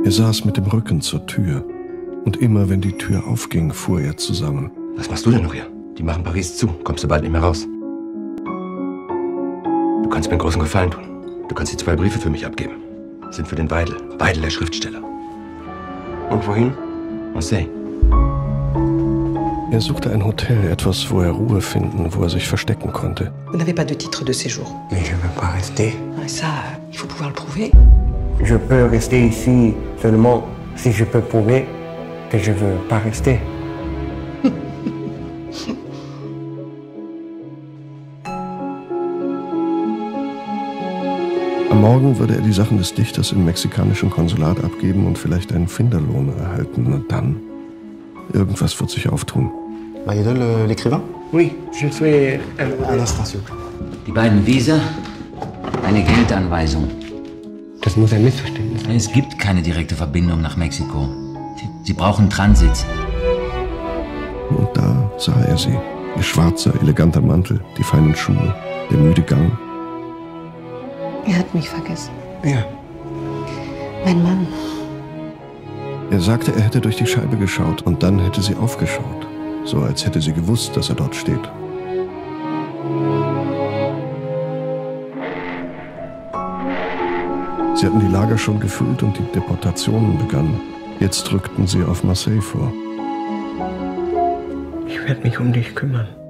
Er saß mit dem Rücken zur Tür. Und immer, wenn die Tür aufging, fuhr er zusammen. Was machst du denn noch hier? Die machen Paris zu. Kommst du bald nicht mehr raus. Du kannst mir einen großen Gefallen tun. Du kannst die 2 Briefe für mich abgeben. Das sind für den Weidel. Weidel, der Schriftsteller. Und wohin? Marseille. Er suchte ein Hotel, etwas, wo er Ruhe finden, wo er sich verstecken konnte. Vous n'avez pas de titre de séjour. Mais je ne veux pas rester. Ça, il faut pouvoir le prouver. Je peux rester ici seulement si je peux prouver que je ne veux pas rester. Am Morgen würde er die Sachen des Dichters im mexikanischen Konsulat abgeben und vielleicht einen Finderlohn erhalten. Und dann, irgendwas wird sich auftun. Mayedol, l'écrivain? Oui, je suis Un instant, s'il vous plaît. Die beiden Visa, eine Geldanweisung. Das muss ein Missverständnis sein. Es gibt keine direkte Verbindung nach Mexiko. Sie brauchen Transit. Und da sah er sie. Ihr schwarzer, eleganter Mantel, die feinen Schuhe, der müde Gang. Er hat mich vergessen. Ja. Mein Mann. Er sagte, er hätte durch die Scheibe geschaut und dann hätte sie aufgeschaut. So als hätte sie gewusst, dass er dort steht. Sie hatten die Lager schon gefüllt und die Deportationen begannen. Jetzt rückten sie auf Marseille vor. Ich werde mich um dich kümmern.